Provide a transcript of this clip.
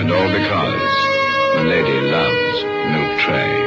And all because the lady loves milk tray.